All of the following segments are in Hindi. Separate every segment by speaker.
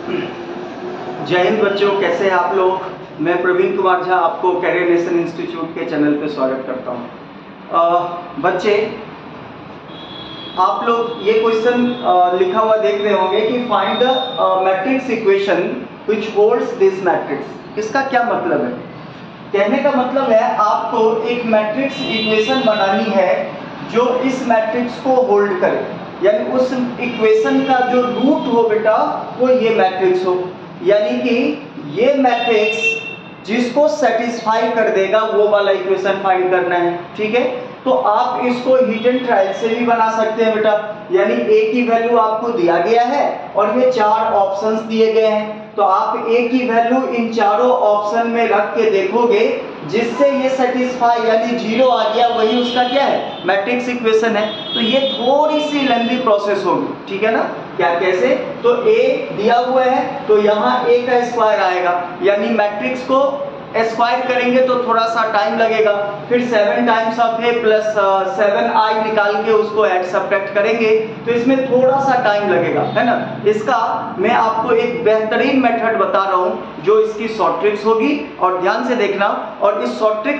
Speaker 1: जय हिंद बच्चों, कैसे हैं आप लोग। मैं प्रवीण कुमार झा आपको कैरियर नेशन इंस्टीट्यूट के चैनल पे स्वागत करता हूं। बच्चे, आप लोग ये क्वेश्चन लिखा हुआ देख रहे होंगे कि find the matrix equation which holds this matrix. इसका क्या मतलब है? कहने का मतलब है आपको एक मैट्रिक्स इक्वेशन बनानी है जो इस मैट्रिक्स को होल्ड करे, यानी उस इक्वेशन का जो रूट हो बेटा वो ये मैट्रिक्स हो, यानी कि ये मैट्रिक्स जिसको सेटिस्फाई कर देगा वो वाला इक्वेशन फाइंड करना है। ठीक है, तो आप इसको हिट एंड ट्रायल से भी बना सकते हैं बेटा, यानी ए की वैल्यू आपको दिया गया है और ये चार ऑप्शंस दिए गए हैं, तो आप ए की वैल्यू इन चारों ऑप्शन में रख के देखोगे, जिससे ये सेटिस्फाई यानी जीरो आ गया वही उसका क्या है, मैट्रिक्स इक्वेशन है। तो ये थोड़ी सी लेंथी प्रोसेस होगी, ठीक है ना। क्या कैसे? तो ए दिया हुआ है तो यहाँ ए का स्क्वायर आएगा, यानी मैट्रिक्स को स्क्वायर करेंगे तो थोड़ा सा टाइम लगेगा, फिर 7 times of A plus 7i निकाल के उसको ऐड सब्ट्रैक्ट करेंगे, तो इसमें थोड़ा सा टाइम लगेगा, है ना। इसका मैं आपको एक बेहतरीन मेथड बता रहा हूं जो इसकी शॉर्ट ट्रिक्स होगी, और ध्यान से देखना। और इस शॉर्ट ट्रिक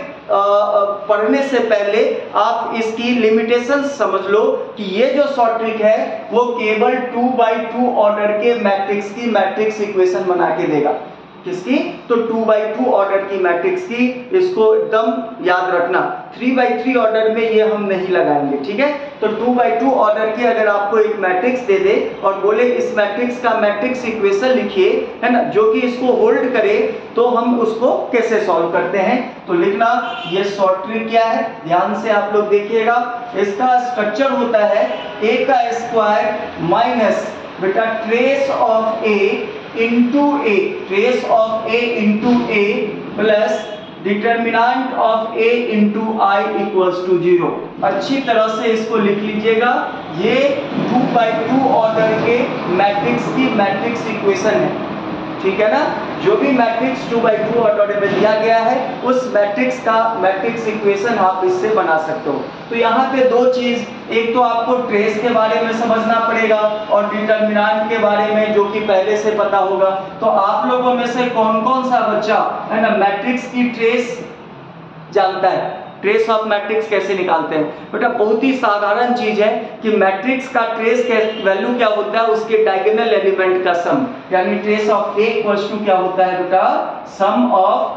Speaker 1: पढ़ने से पहले आप इसकी लिमिटेशन समझ लो कि ये जो शॉर्ट ट्रिक है वो केवल 2x2 ऑर्डर के मैट्रिक्स की मैट्रिक्स इक्वेशन बना के देगा। किसकी? तो 2x2 ऑर्डर की मैट्रिक्स की। इसको एकदम याद रखना, 3x3 ऑर्डर में ये हम नहीं लगाएंगे, ठीक है। तो 2x2 ऑर्डर की अगर आपको एक मैट्रिक्स दे दे और बोले इस मैट्रिक्स का मैट्रिक्स इक्वेशन लिखिए, है ना, जो कि इसको होल्ड करे, तो हम उसको कैसे सॉल्व करते हैं। तो लिखना, ये शॉर्ट ट्रिक क्या है, ध्यान से आप लोग देखिएगा। इसका स्ट्रक्चर होता है ए का स्क्वायर माइनस बेटा trace of A into A, trace of A into A plus determinant of A into I equals to 0। अच्छी तरह से इसको लिख लीजिएगा। ये 2x2 ऑर्डर के मैट्रिक्स की मैट्रिक्स इक्वेशन है, ठीक है ना। जो भी मैट्रिक्स 2x2 ऑर्डर में दिया गया है उस मैट्रिक्स का मैट्रिक्स इक्वेशन आप इससे बना सकते हो। तो यहाँ पे दो चीज, एक तो आपको ट्रेस के बारे में समझना पड़ेगा और डिटर्मिनेंट के बारे में, जो कि पहले से पता होगा। तो आप लोगों में से कौन कौन सा बच्चा है ना मैट्रिक्स की ट्रेस जानता है, ट्रेस ऑफ मैट्रिक्स कैसे निकालते हैं? बेटा बहुत ही साधारण चीज है कि मैट्रिक्स का ट्रेस वैल्यू क्या होता है, उसके डायगोनल एलिमेंट का सम, यानी trace of A equals to क्या होता है बेटा, sum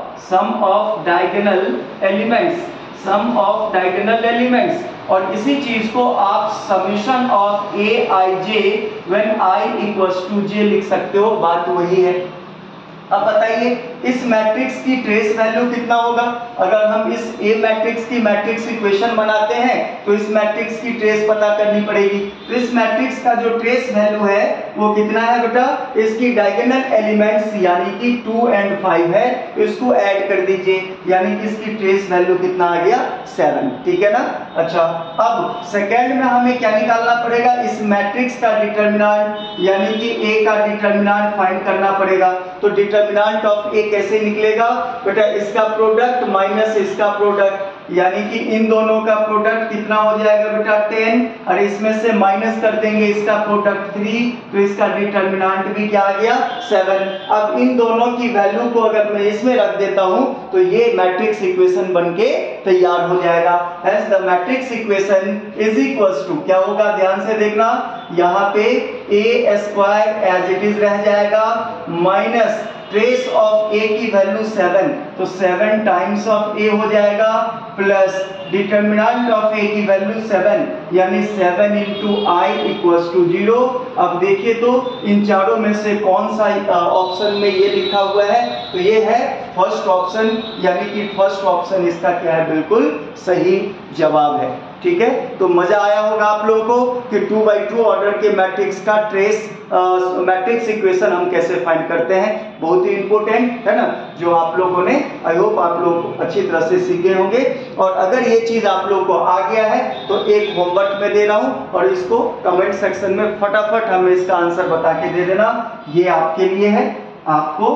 Speaker 1: of diagonal elements, sum of diagonal elements. और इसी चीज को आप summation of A I J when I equals to J लिख सकते हो, बात वही है। अब बताइए इस मैट्रिक्स की ट्रेस वैल्यू कितना होगा। अगर हम इस ए मैट्रिक्स की मैट्रिक्स इक्वेशन बनाते हैं तो इस मैट्रिक्स की ट्रेस पता करनी पड़ेगी। तो इस मैट्रिक्स का जो ट्रेस वैल्यू है वो कितना है बेटा, इसकी डायगोनल एलिमेंट्स यानी कि 2 और 5 है, इसको ऐड कर दीजिए, यानी कि इसकी ट्रेस वैल्यू कितना आ गया, 7, ठीक है ना। अच्छा, अब सेकेंड में हमें क्या निकालना पड़ेगा, इस मैट्रिक्स का डिटर्मिनेंट, यानी कि ए का डिटर्मिनेंट फाइंड करना पड़ेगा। तो डिटर्मिनेंट ऑफ ए कैसे निकलेगा बेटा, इसका प्रोडक्ट माइनस इसका प्रोडक्ट, यानी कि इन दोनों का प्रोडक्ट कितना हो जाएगा बेटा 10, और इसमें से माइनस कर देंगे इसका प्रोडक्ट 3, तो इसका डिटर्मिनेंट भी क्या आ गया 7। अब इन दोनों की वैल्यू को अगर मैं इसमें रख देता हूं तो ये मैट्रिक्स इक्वेशन बनके तैयार हो जाएगा। Hence the matrix equation is equals to क्या होगा, ध्यान से देखना, यहाँ पे A square as it is रह जाएगा माइनस ट्रेस ऑफ ए की वैल्यू 7, तो 7 टाइम्स ऑफ ए हो जाएगा प्लस डिटर्मिनेंट ऑफ ए की वैल्यू 7, यानी 7 इंटू आई इक्वल्स टू 0। अब देखिए तो इन चारों में से कौन सा ऑप्शन में ये लिखा हुआ है, तो ये है फर्स्ट ऑप्शन, यानी कि फर्स्ट ऑप्शन इसका क्या है, बिल्कुल सही जवाब है। ठीक है, तो मजा आया होगा आप लोगों को कि 2x2 ऑर्डर के मैट्रिक्स का ट्रेस मैट्रिक्स इक्वेशन हम कैसे फाइंड करते हैं। बहुत ही इंपॉर्टेंट है ना, जो आप लोगों ने आई होप आप लोग अच्छी तरह से सीखे होंगे। और अगर ये चीज आप लोगों को आ गया है तो एक होमवर्क में दे रहा हूं और इसको कमेंट सेक्शन में फटाफट हमें इसका आंसर बता के दे देना, ये आपके लिए है। आपको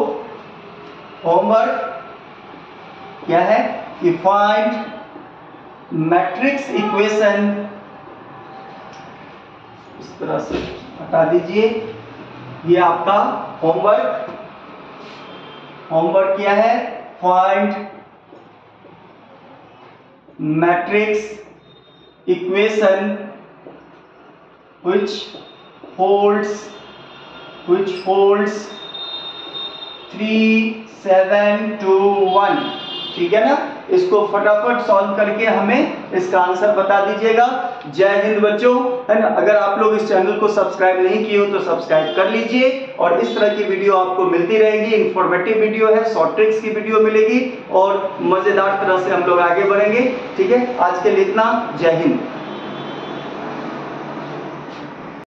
Speaker 1: होमवर्क क्या है कि फाइंड मैट्रिक्स इक्वेशन, इस तरह से हटा दीजिए, ये आपका होमवर्क क्या है? Find matrix equation which holds 3, 7, 2, 1। ठीक है ना? इसको फटाफट सॉल्व करके हमें इसका आंसर बता दीजिएगा। जय हिंद बच्चों, है ना? अगर आप लोग इस चैनल को सब्सक्राइब नहीं किए हो तो सब्सक्राइब कर लीजिए, और इस तरह की वीडियो आपको मिलती रहेगी। इंफॉर्मेटिव वीडियो है, शॉर्ट ट्रिक्स की वीडियो मिलेगी, और मजेदार तरह से हम लोग आगे बढ़ेंगे। ठीक है, आज के लिए इतना। जय हिंद।